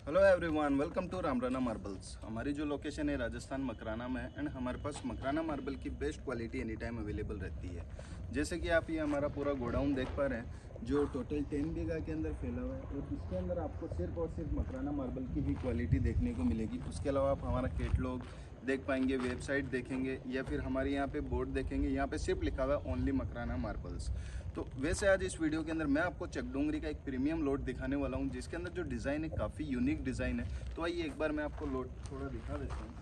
Hello everyone, welcome to Ramrana marbles. हमारी जो location है राजस्थान मकराना में है एंड हमारे पास मकराना मार्बल की best quality any time available रहती है। जैसे कि आप ये हमारा पूरा गोडाउन देख पा रहे हैं जो टोटल 10 बीघा के अंदर फैला हुआ है और इसके अंदर आपको सिर्फ और सिर्फ मकराना मार्बल की ही क्वालिटी देखने को मिलेगी। उसके अलावा आप हमारा कैटलॉग देख पाएंगे, वेबसाइट देखेंगे या फिर हमारे यहाँ पे बोर्ड देखेंगे, यहाँ पे सिर्फ लिखा हुआ है ओनली मकराना मार्बल्स। तो वैसे आज इस वीडियो के अंदर मैं आपको चकडूंगरी का एक प्रीमियम लोट दिखाने वाला हूँ जिसके अंदर जो डिज़ाइन है काफ़ी यूनिक डिज़ाइन है। तो आइए एक बार मैं आपको लोट थोड़ा दिखा देता हूँ।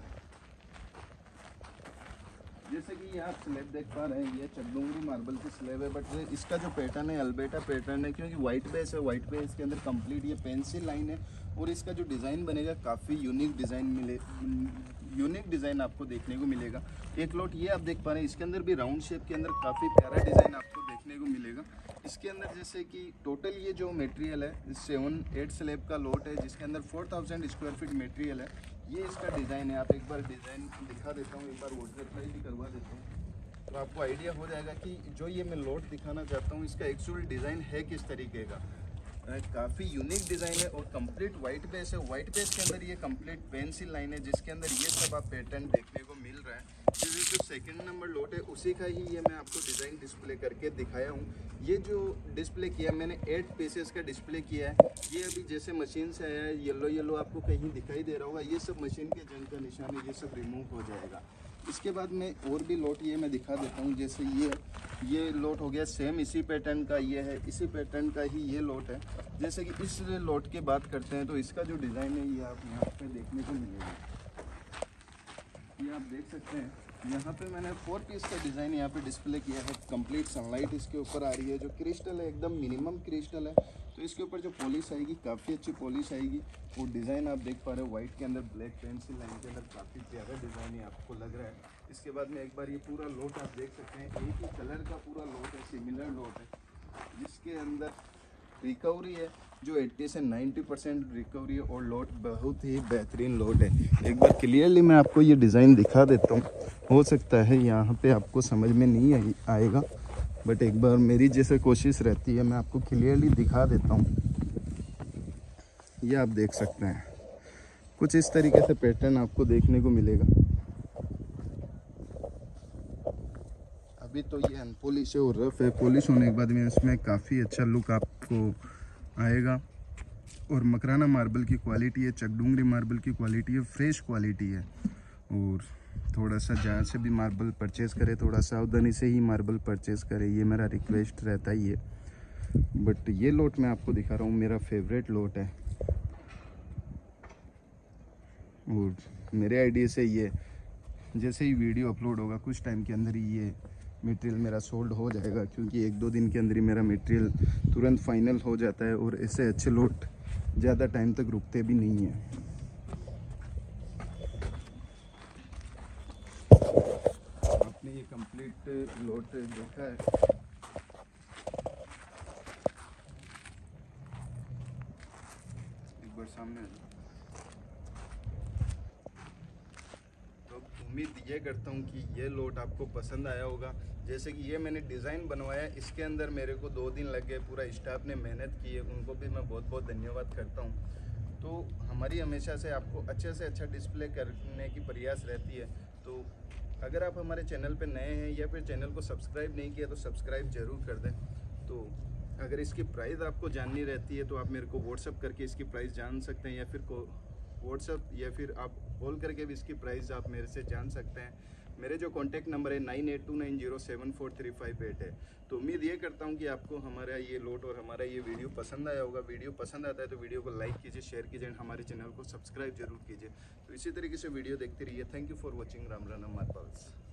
जैसे कि ये आप स्लैब देख पा रहे हैं, ये चकडूंगरी मार्बल की स्लैब है, बट इसका जो पैटर्न है अल्बेटा पैटर्न है, क्योंकि वाइट बेस है। वाइट बेस के अंदर कंप्लीट ये पेंसिल लाइन है और इसका जो डिज़ाइन बनेगा काफ़ी यूनिक डिज़ाइन आपको देखने को मिलेगा। एक लोट ये आप देख पा रहे हैं, इसके अंदर भी राउंड शेप के अंदर काफ़ी प्यारा डिज़ाइन आपको देखने को मिलेगा। इसके अंदर जैसे कि टोटल ये जो मटेरियल है 7-8 स्लैब का लोट है जिसके अंदर 4000 स्क्वायर फीट मटेरियल है। ये इसका डिज़ाइन है। आप एक बार डिज़ाइन दिखा देता हूँ, एक बार वाटर अप्लाई भी करवा देता हूँ तो आपको आइडिया हो जाएगा कि जो ये मैं लोट दिखाना चाहता हूँ इसका एक्चुअल डिज़ाइन है किस तरीके का। काफ़ी यूनिक डिज़ाइन है और कंप्लीट वाइट बेस है। वाइट बेस के अंदर ये कंप्लीट पेंसिल लाइन है जिसके अंदर ये सब आप पैटर्न देखने को मिल रहा है। जो सेकंड नंबर लोट है उसी का ही ये मैं आपको डिज़ाइन डिस्प्ले करके दिखाया हूँ। ये जो डिस्प्ले किया मैंने 8 पीसेस का डिस्प्ले किया है। ये अभी जैसे मशीन से आया है, येलो आपको कहीं दिखाई दे रहा होगा, ये सब मशीन के जंग का निशान है, ये सब रिमूव हो जाएगा। इसके बाद में और भी लोट ये मैं दिखा देता हूँ। जैसे ये लोट हो गया सेम इसी पैटर्न का, ये है इसी पैटर्न का ही ये लोट है। जैसे कि इस लोट की बात करते हैं तो इसका जो डिज़ाइन है ये आप यहाँ पे देखने को मिलेगा। ये आप देख सकते हैं, यहाँ पे मैंने 4 पीस का डिज़ाइन यहाँ पे डिस्प्ले किया है। कंप्लीट सनलाइट इसके ऊपर आ रही है, जो क्रिस्टल है एकदम मिनिमम क्रिस्टल है, तो इसके ऊपर जो पॉलिश आएगी काफ़ी अच्छी पॉलिश आएगी। वो डिज़ाइन आप देख पा रहे हो वाइट के अंदर ब्लैक पेंसिल लाइन के अंदर काफ़ी प्यारा डिज़ाइन है आपको लग रहा है। इसके बाद में एक बार ये पूरा लोट आप देख सकते हैं, एक ही कलर का पूरा लोट है, सिमिलर लोट है जिसके अंदर रिकवरी है जो 80 से 90% रिकवरी है और लोट बहुत ही बेहतरीन लोट है। एक बार क्लियरली मैं आपको ये डिज़ाइन दिखा देता हूँ। हो सकता है यहाँ पे आपको समझ में नहीं आएगा, बट एक बार मेरी जैसे कोशिश रहती है मैं आपको क्लियरली दिखा देता हूँ। ये आप देख सकते हैं, कुछ इस तरीके से पैटर्न आपको देखने को मिलेगा। अभी तो ये अनपॉलिश है और रफ है, पॉलिश होने के बाद में इसमें काफ़ी अच्छा लुक आपको आएगा। और मकराना मार्बल की क्वालिटी है, चकडूंगरी मार्बल की क्वालिटी है, फ्रेश क्वालिटी है। और थोड़ा सा जहाँ से भी मार्बल परचेज़ करे थोड़ा सावधानी से ही मार्बल परचेज़ करे, ये मेरा रिक्वेस्ट रहता ही है। बट ये लोट मैं आपको दिखा रहा हूँ, मेरा फेवरेट लोट है और मेरे आइडिया से ये जैसे ही वीडियो अपलोड होगा कुछ टाइम के अंदर ही ये मटेरियल मेरा सोल्ड हो जाएगा, क्योंकि 1-2 दिन के अंदर ही मेरा मटेरियल तुरंत फाइनल हो जाता है और ऐसे अच्छे लोट ज़्यादा टाइम तक रुकते भी नहीं हैं। आपने ये कंप्लीट लोट देखा है, एक बार सामने आ जाओ। तो उम्मीद ये करता हूँ कि ये लोट आपको पसंद आया होगा। जैसे कि ये मैंने डिज़ाइन बनवाया, इसके अंदर मेरे को 2 दिन लग गए, पूरा स्टाफ ने मेहनत की है, उनको भी मैं बहुत बहुत धन्यवाद करता हूँ। तो हमारी हमेशा से आपको अच्छे से अच्छा डिस्प्ले करने की प्रयास रहती है। तो अगर आप हमारे चैनल पे नए हैं या फिर चैनल को सब्सक्राइब नहीं किया तो सब्सक्राइब ज़रूर कर दें। तो अगर इसकी प्राइस आपको जाननी रहती है तो आप मेरे को व्हाट्सअप करके इसकी प्राइस जान सकते हैं, या फिर व्हाट्सअप या फिर आप कॉल करके भी इसकी प्राइस आप मेरे से जान सकते हैं। मेरे जो कॉन्टैक्ट नंबर है 9829074358 है। तो उम्मीद ये करता हूँ कि आपको हमारा ये लोट और हमारा ये वीडियो पसंद आया होगा। वीडियो पसंद आता है तो वीडियो को लाइक कीजिए, शेयर कीजिए, हमारे चैनल को सब्सक्राइब जरूर कीजिए। तो इसी तरीके से वीडियो देखते रहिए। Thank you for watching Ramrana marbles.